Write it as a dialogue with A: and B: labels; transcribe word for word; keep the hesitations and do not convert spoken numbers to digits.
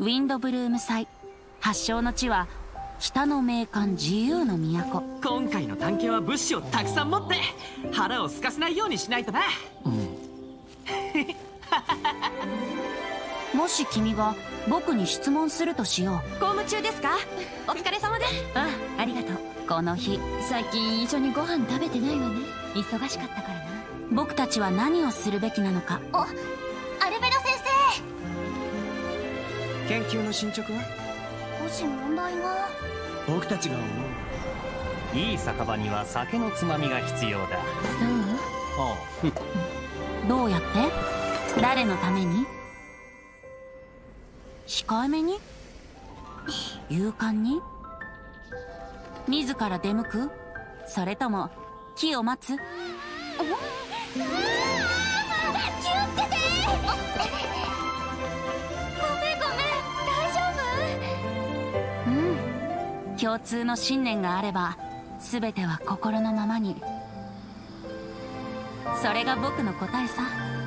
A: ウィンドブルーム祭発祥の地は北の名館自由の都。
B: 今回の探検は物資をたくさん持って腹を空かせないようにしないとな。
A: もし君が僕に質問するとしよう。
C: 公務中ですか？お疲れ様です。
A: ああ、ありがとう。この日
C: 最近一緒にご飯食べてないわね。忙しかったからな。
A: 僕たちは何をするべきなのか。
C: お、アルベロ先
D: 生、研究の進捗は？
C: もし問題が。
D: 僕たちが思
E: ういい酒場には酒のつまみが必要だ。
C: そう？
A: ああどうやって？誰のために？控えめに？勇敢に？自ら出向く？それとも木を待つ？
C: 気をつけて！ごめんごめん、大丈夫？
A: うん、共通の信念があれば全ては心のままに。それが僕の答えさ。